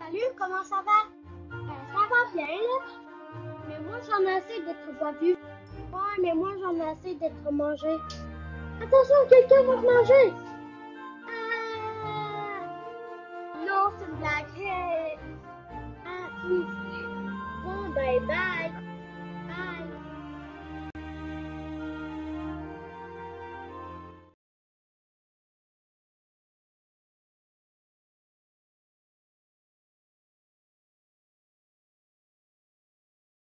Salut, comment ça va? Ça va bien, là. Mais moi, j'en ai assez d'être pas vu. Ouais, mais moi, j'en ai assez d'être mangé. Attention, quelqu'un va te manger! Ah! Non, c'est une blague.